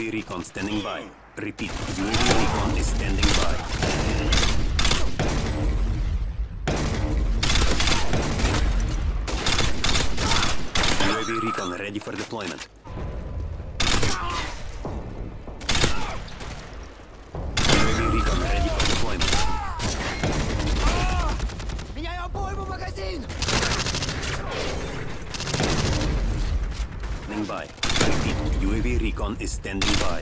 Recon standing by. Repeat, UAV recon is standing by. UAV recon ready for deployment. UAV recon ready for deployment. Меняю обойму, магазин! Standing by. Repeat, UAV recon is standing by.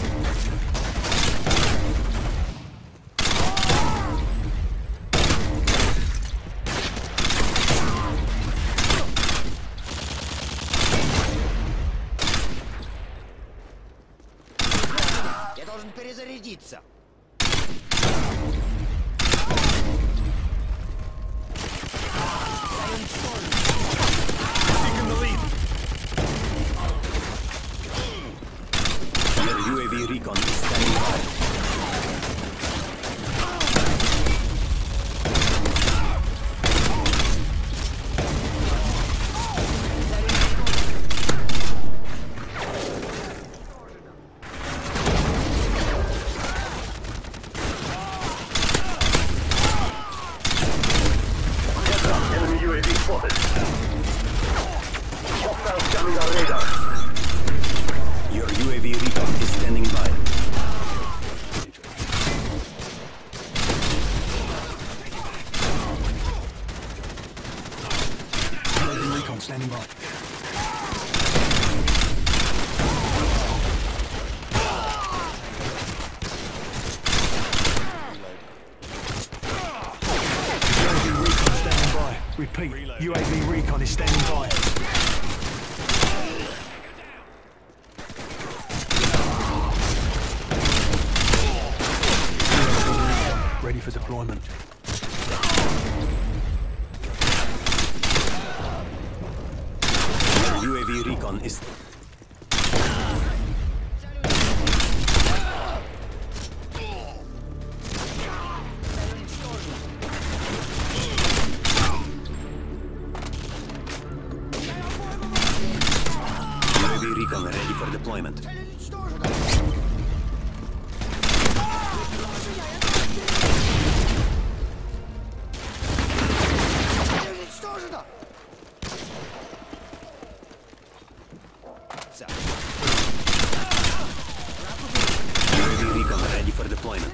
Я должен перезарядиться. UAV recon is standing by. Enemy UAV spotted. Hostiles jamming our radar. Your UAV recon is standing by. UAV recon standing by. UAV recon standing by. Repeat, UAV recon is standing by. Ready for deployment. UAV recon is... UAV recon ready for deployment. UAV recon ready for deployment.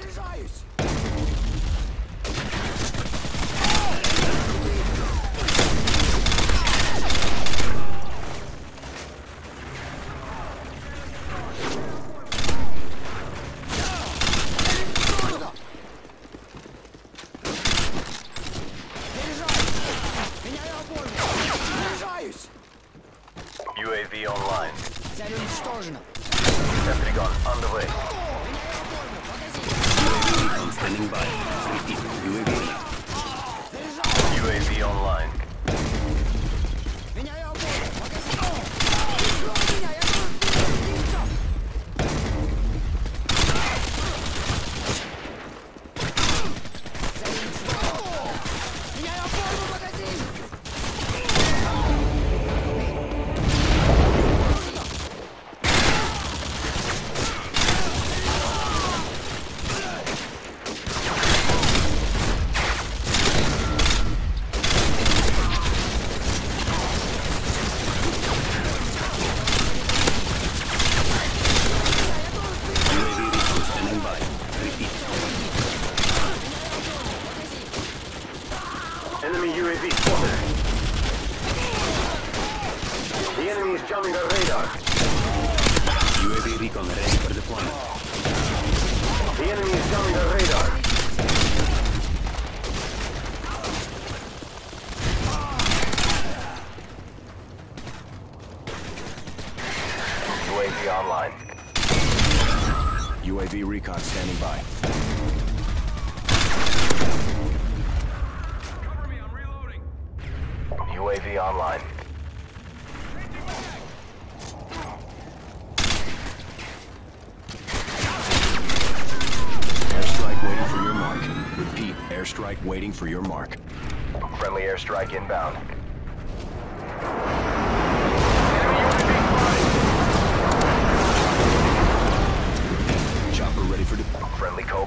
UAV online. Цель уничтожена. Sentry gun on the way. UAV recon standing by. Repeat, UAV recon. UAV online. Меняю обойму, магазин! Меня, я должен перезарядиться! Цель уничтожена. Меняю обойму, магазин! UAV recon standing by. Repeat. Enemy UAV spotted. The enemy is jamming our radar. UAV recon ready for deployment. The enemy is jamming our radar. UAV online. UAV recon standing by. UAV online. Airstrike waiting for your mark. Repeat, airstrike waiting for your mark. Friendly airstrike inbound.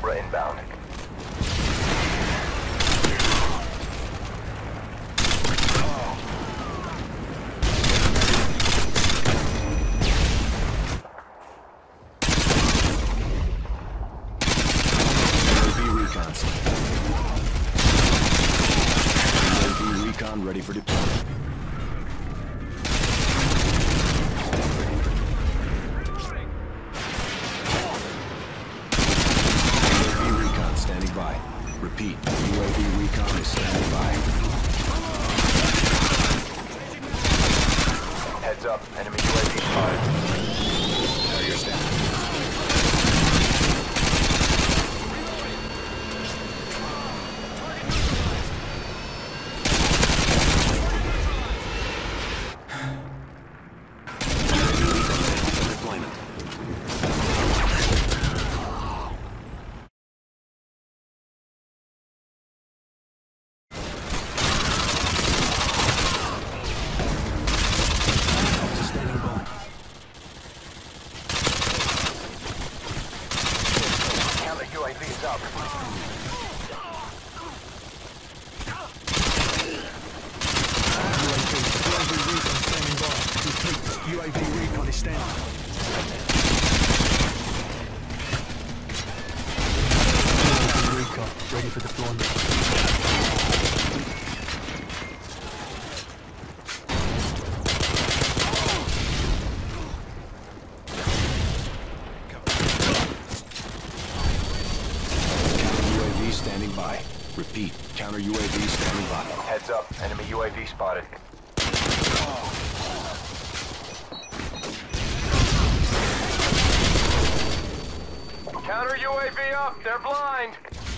Cobra inbound. UAV recon ready for deployment. UAV recon standing by. Repeat, UAV recon is standing by. Heads up, enemy UAV spotted. Carrier standing. Deployment. Standing by. Counter UAV is up. UAV recon is standing. UAV recon ready for deployment. UAV standing by. Repeat, counter UAV standing by. Heads up, enemy UAV spotted. Counter UAV up, they're blind.